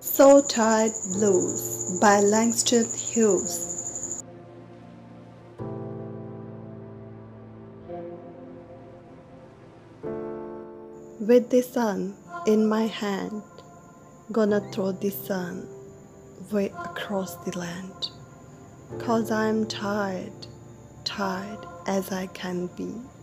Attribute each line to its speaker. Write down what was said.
Speaker 1: So Tired Blues by Langston Hughes. With the sun in my hand, gonna throw the sun way across the land. 'Cause I'm tired, tired as I can be.